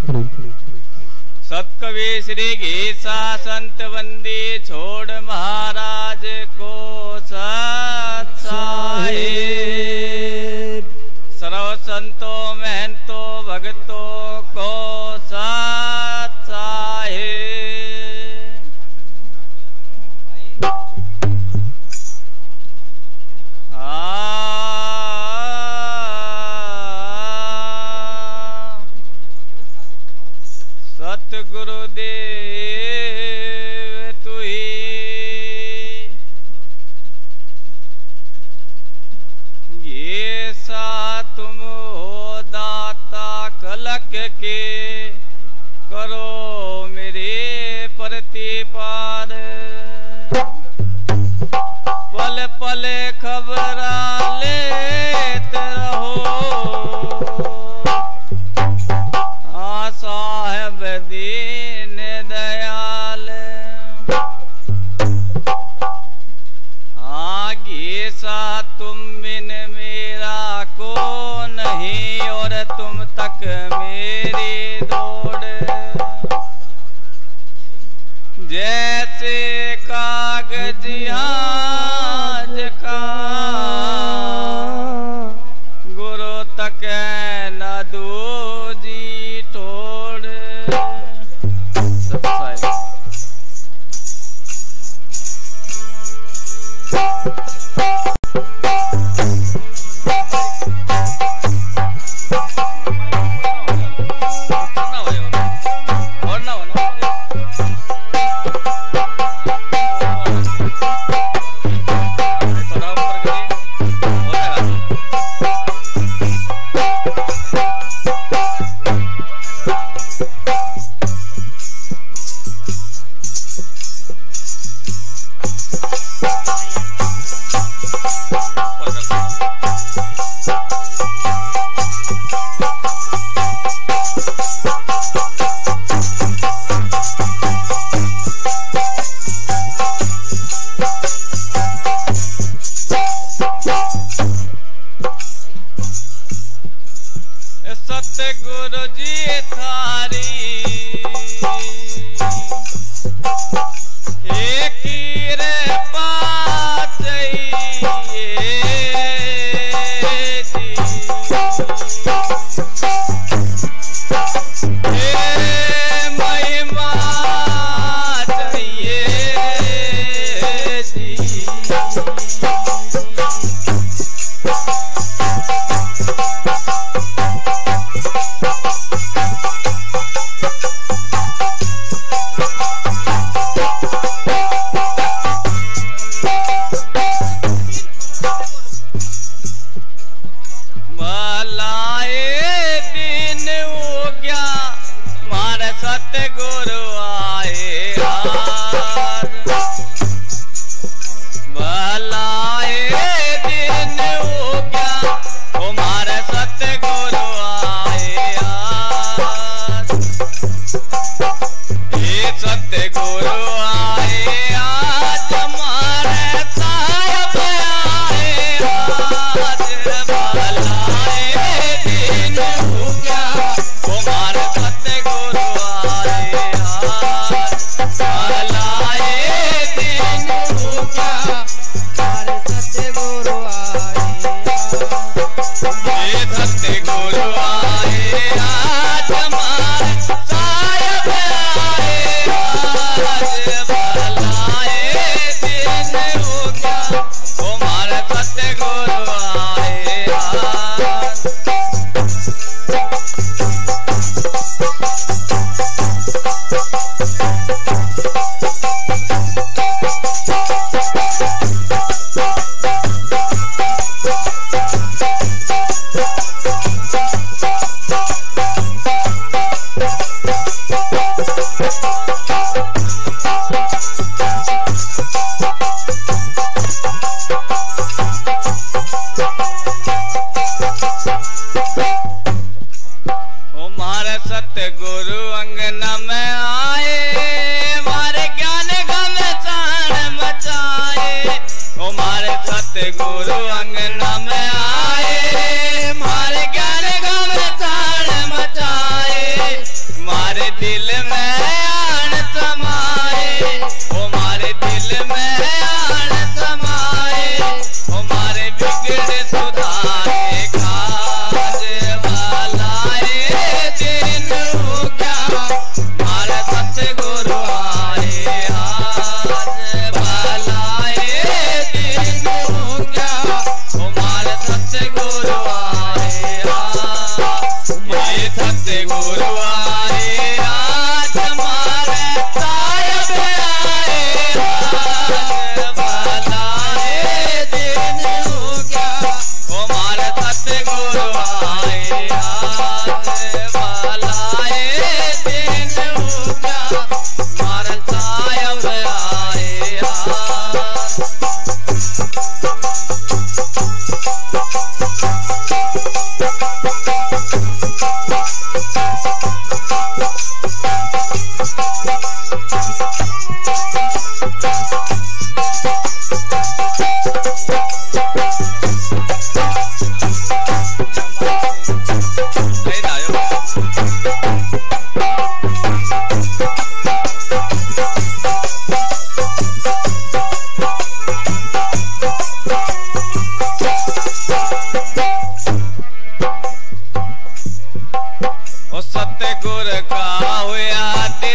सतकवि श्री घीसा संत वंदी छोड़ महाराज को सत साहिब सर्व संतों महंतों भक्तों को सत साहिब। सतगुरुदेव तू ही ये सा तुम हो दाता कलक के करो मेरे प्रतिपाद पल पल खबर लेते रहो साहेब दीन दयाल। आगे सा तुम बिन मेरा को नहीं और तुम तक मेरी दौड़ जैसे कागज आज का गुरु तक न दो जी तोड़। सतगुरु जी थारी एक रे पाच महिमा चाहिए जी। सतगुरु आए भलाए दिन हो गया हमारे सतगुरु आए ये सतगुरु आए आज हमारे साहिब आए भलाए दिन हो गया हमारे सतगुरु सतगुरु आए आज हमारे साहिब आए भलाए दिन हो गया हमारे सतगुरु आए। हमारे सतगुरु अंगना में आए हमारे ज्ञान गम चाण मचाए हमारे सतगुरु अंगना में आए।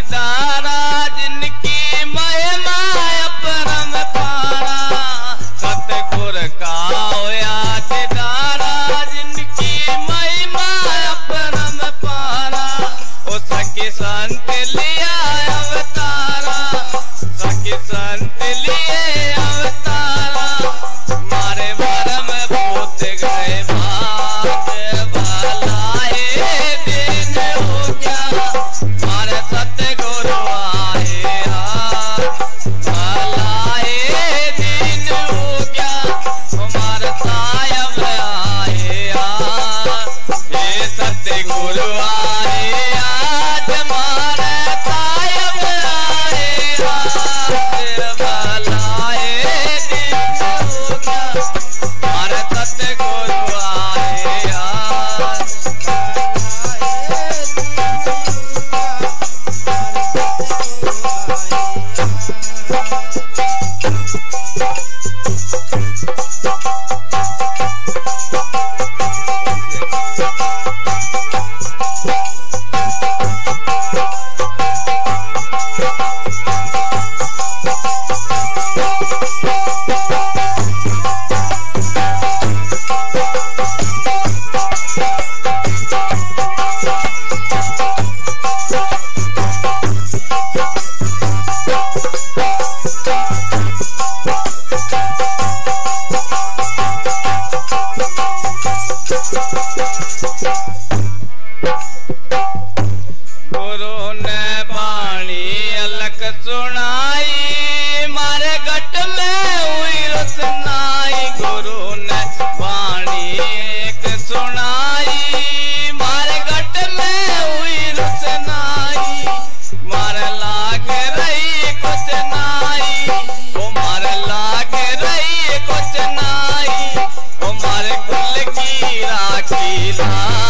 दारा जिनकी महिमा अपरम पारा सतगुर का होया दीदारा जिनकी महिमा अपरम पारा ओ सखी संत लिया अवतारा सखी संत लिए अवतारा मारे भरम भूत गए भाग भलाए दिन हो गया मारे सतगुरु आए भलाए दिन हो गया हमारे सायब आए हे सतगुरु आए आज हमारे सायब आए भलाए दिन हो गया हमारे सतगुरु आए गुरु ने बाणी अलग सुनाई मारे गट में हुई रोशनाई गुरु ने बाणी एक सुनाई मारे गट में हुई रोशनाई मारे लाग रही कुछ नाई ओ मारे लाग रही कुछ नाई ओ मारे कुल की राखी ला